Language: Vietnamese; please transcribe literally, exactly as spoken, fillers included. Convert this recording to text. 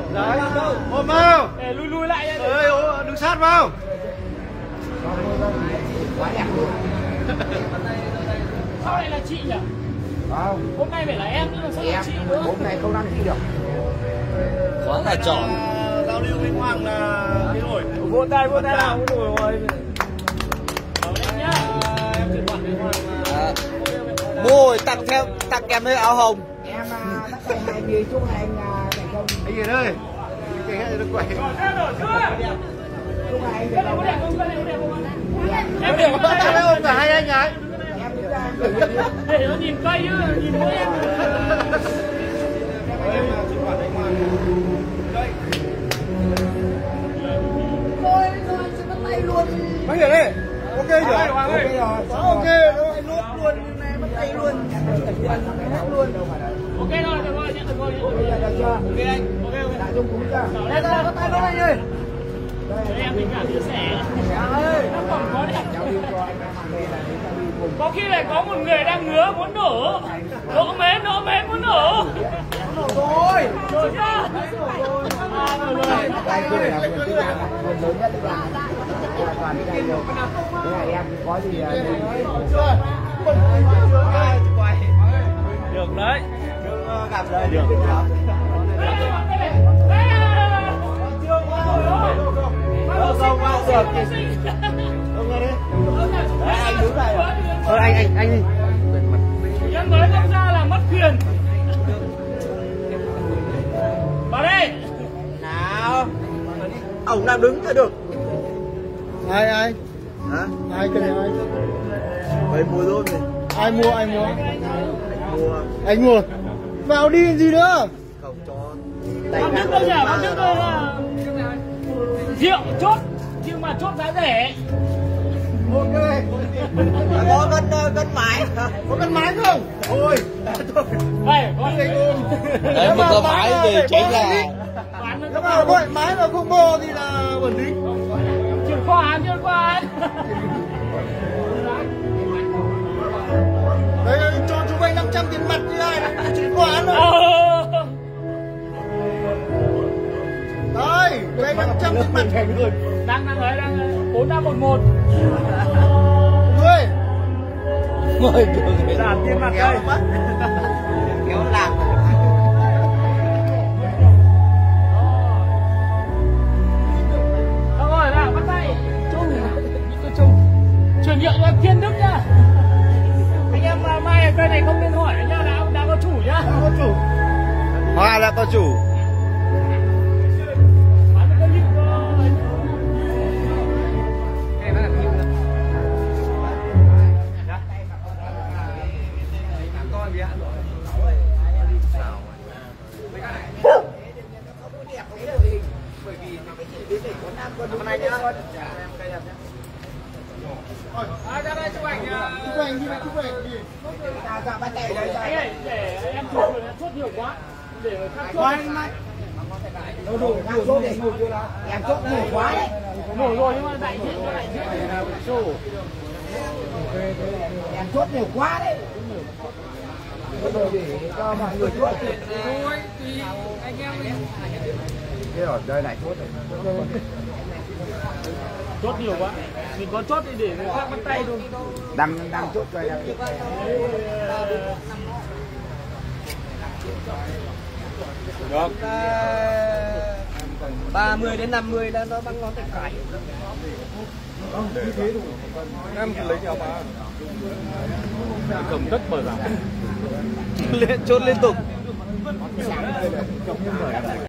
Đấy, ôm vào. Để lui lui lại. Ơi, đừng sát vào. Quá đẹp luôn. Sao lại là chị nhỉ? Không. Hôm nay phải là em nữa, sao là chị nữa? Hôm nay không ăn gì được. Quá là tròn. Giao lưu với Hoàng là cái nổi. Vỗ tay, vỗ tay nào, cũng nổi rồi. Em nhá. Em chuyển khoản với Hoàng là... Mua tặng theo, tặng kèm theo áo hồng. Em tất cả hai người chúc hai anh thành công. Anh Hiền ơi, cái hệ nó quẩy. Chúc hai anh thành công. Em để có tay ôm cả hai anh ấy. Để nó nhìn cây chứ, nhìn mỗi em. Thôi, rồi, sẽ bắt tay luôn. Anh Hiền ơi, ok chưa? Ok rồi. Ok rồi, nốt luôn, này bắt tay luôn. Luôn. Ok rồi, được rồi, nhận được rồi. Được chưa? Ok anh. Ok, ok. Đã chung cúng chưa? Đây rồi, bắt tay luôn anh ơi. Đấy, em tình cảm chia sẻ. ơi. Tác phẩm có đẹp. Cháu đi cho anh em hàng này là chúng ta đi cùng. Có khi lại có một người đang ngứa muốn nổ. Nổ mến, nổ mến muốn nổ. Nổ rồi. Nổ chưa? À, nổ rồi. Đây cũng là vườn tức là vườn lớn nhất tức là toàn trai nhiều. Thế là em có gì Chưa? Được đấy. Gặp đời được. Không bao giờ không nghe đấy. Đấy, anh đứng lại rồi. Thôi anh anh anh đi. Em mới đâm ra là mất quyền. Vào đây. Nào. Ông đang đứng cho được. Ai ai? Hả? Ai cái này ai? Vậy mua luôn đi. Ai mua ai mua? Anh mua. Anh mua. Vào đi gì nữa? Không cho. Bác trước tôi nhả, bác trước tôi là rượu chốt, nhưng mà chốt giá rẻ. Ok. Có cân cân mái. Có cân mái không? Ôi. Đây, có Anh ôm. Đấy mà có mái thì chính là Nếu mà gọi mái mà không bò thì là bẩn tính. chuyển khoản, chuyển khoản. Đấy, cho chú vay năm trăm tiền mặt như ai chuyển khoản rồi. Đây, vay năm trăm tiền mặt. Đang đang ấy, đang bốn năm một một. Người. ngồi đường Là tiền mặt đây. Kéo lạc. Đâu rồi, nào, bắt tay. Trung, Trung. Chuyển nhượng cho Thiên Đức nhá. Anh em mai cây này không nên hỏi nhá, đã, đã có chủ nhá. Đã có chủ. Hoa đã có chủ. Bán cái link cho ấy. À, ra đây chụp ảnh. Chụp ảnh gì mà chụp ảnh gì? ta ra bắt tay đấy. Anh ơi, để em chụp rồi, em chốt nhiều quá. Để người khác chốt. Đâu đủ, đủ chốt để ngủ chưa nào? Em chốt nhiều quá đấy. Nổi rồi nhưng mà đại diện cho đại diện. Em chốt nhiều quá đấy. Rồi để cho mọi người chốt. Thôi thì anh em mình Thế rồi, đây này chốt rồi. chốt nhiều quá. Mình có chốt thì để người khác bắt tay thôi. Đang đang chốt cho em. Được. ba mươi đến năm mươi là nó băng ngón tay cái. Em lấy nhau mà. Cầm đất bờ rào. Chốt liên tục.